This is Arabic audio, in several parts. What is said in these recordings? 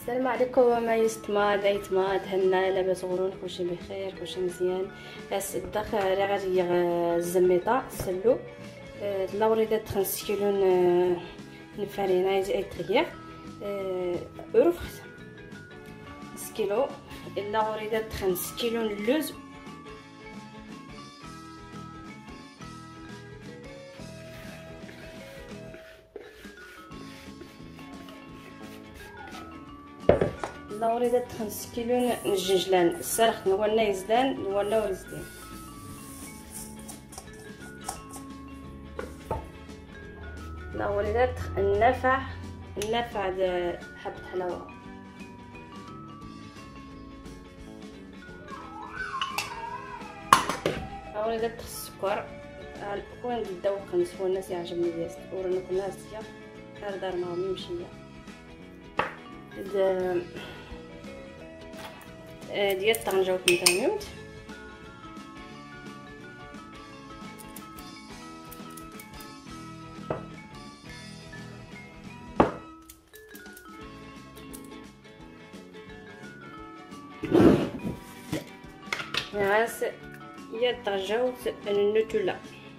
السلام عليكم. ما يستماد ايتماد هنا لاباس غرون كلشي بخير كلشي مزيان. الدخ راه غادي الزميطه سلو لا وريدات 5 كيلو نفارينا اي تغيير عرفت كيلو لا وريدات 5 كيلو اللوز لا وريدات 5 كيلو الجنجلان السرخ نولنا يزدان نولنا ورزدين لا وريدات النفع حبة حلاوة لا وريدات السكر كون الذوق نسوا الناس يعجبني ديال ورنا كنا هي دار دار معهم يمشي ديال الطنجة وكنتانيوت هاس هي الطنجة النوتيلا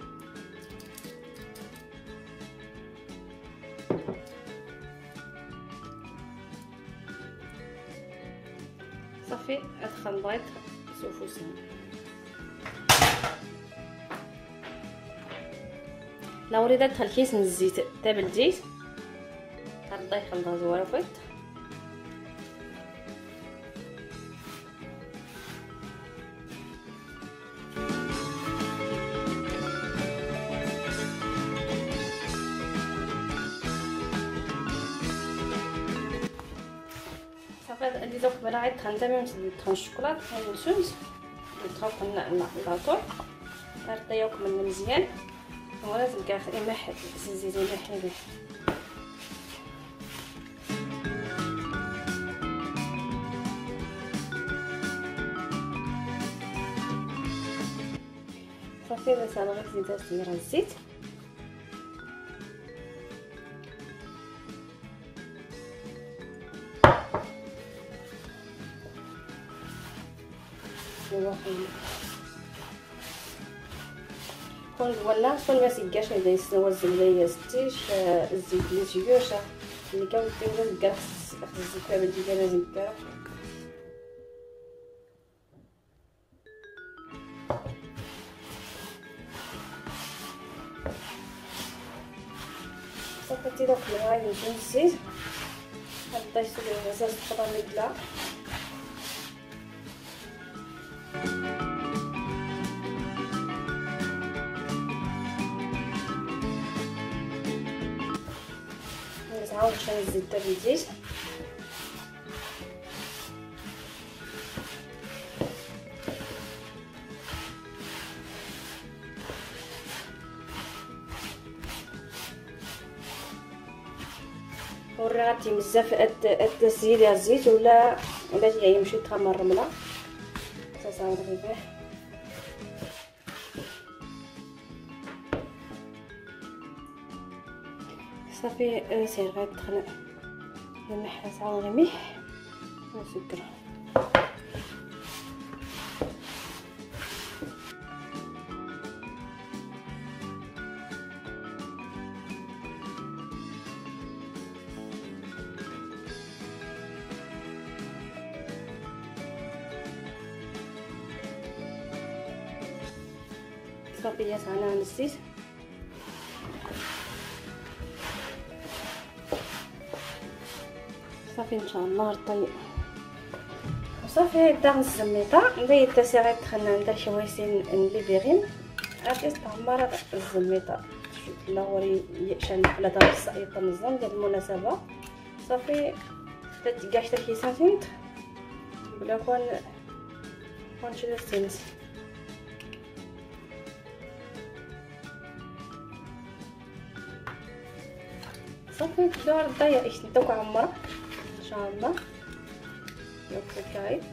صافي الخليط سوفوسين لا وريدات دخل كيس من الزيت تاع بالزيت غادي يخلطها زوينه فيت اللي دوك بلاعي تخندم تخن الشوكولاط كاين سوز تخوق اللاطور طيوك من مزيان ولا تلقى يمح الزيت يمح به صافي بس انا غير زيدت الزيت كون ولا شكون ما سيقاش هذا يسنوا الزبده ستيش الزيت اللي تيجوش اللي كنديروا كاع الزيت تاع الدجاج لازم كاع صافي تيدوك معايا الزيت هاد يسوي الغزال الخضر مدلا نعاود شويه الزيت تاع الزيت وراتي بزاف التسيير ديال الزيت ولا يمشي تخمر الرمله صافي غير صافي سير غتدخل الملح صعب غير ملح وسكر صافي جات على الزيت صافي ان شاء الله طيب وصافي داغ الزميطه ندير التسيغات دخلنا ندير شويسين ليبيغين عرفتي تعمر الزميطه لا وري شان على دار الصعيطه مزيان ديال المناسبه صافي كاع حتى كيساتينت بلا كون شي سينس صافي دور ضيع ايش ندوك عمره ان شاء الله يوك كايت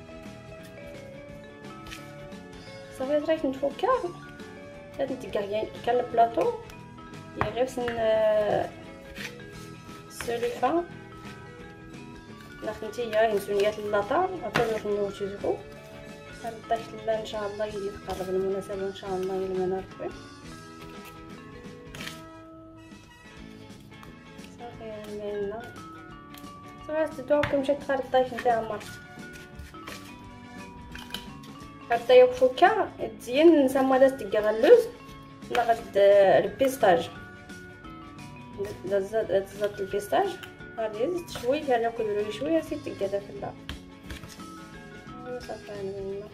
صافي رايح نفكها هاد نتكاع كان البلاطو غير سن السلفه نخنتيها ينسونيات اللاطا عطاو نوتيزكو طيح لا ان شاء الله يجي تقرب المناسبه ان شاء الله يلمنا ربي صافي عملنا صافي دوك مشات تخرج الطيش نتاع عمر حتى يوقفوكا تزين نسمى داز تقرا اللوز ناخد البيستاج دزات البيستاج غادي زدت شويه على كل شويه سيت تقدا في الدار صافي عملنا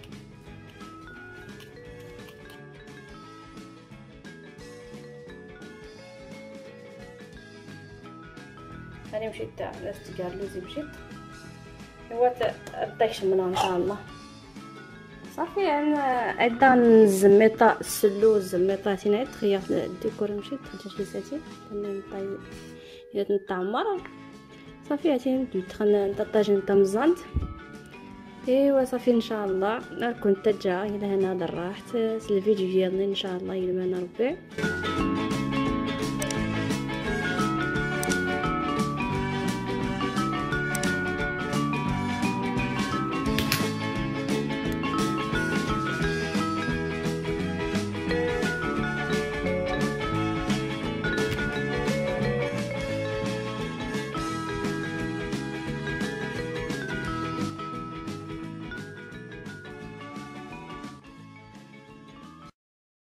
انا مشيت تاع ناس تقرا اللوز مشيت هو الطيش منها ان شاء الله صافي انا ايضا الزميطه السلو الزميطه تينعد خياط الديكور مشيت حتى شي ساتي نطاي الا نطعمر صافي عتين دخلنا نطاج نتا مزانت ايوا صافي ان شاء الله كنت جا الى هنا راحت الفيديو ديالنا ان شاء الله يلمنا ربي